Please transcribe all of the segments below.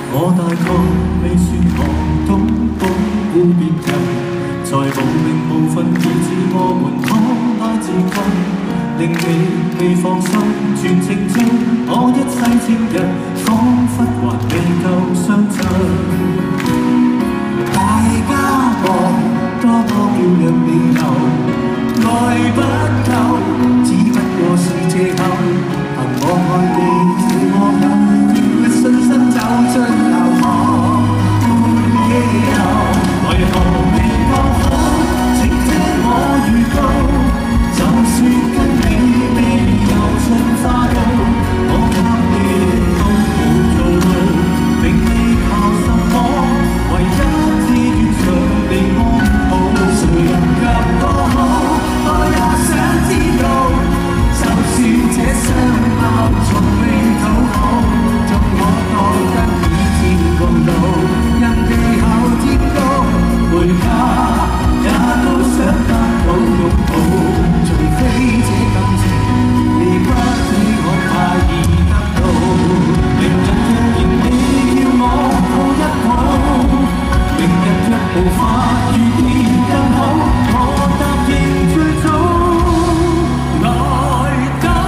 我大概未算寒冬，保護別人，在無名無份以致我們拖拉至今，令你未放心，全程做我一世情人，彷彿還未夠相襯。大家望多麼漂亮理由，愛不夠，只不過是藉口，憑我愛你這麼久，決信心走出流浪，沒理由，為何未覺好？請聽我預告，就算跟你未由進化到，我給你都冇做到，並未靠什麼，唯一志願常被安好，誰人及我好？我也想知道，就算這相貌從未討好，縱我覺得已漸共老，人地後天高，回家也都想得到擁抱，除非這感情離不開我太易得到，明日若然你要我抱一抱，明日若無法遇見更好，我答應最早來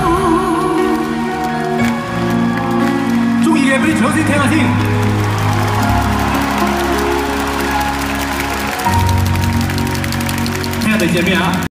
等。中意嘅俾啲掌聲聽下先。聽下第二隻係咩啊？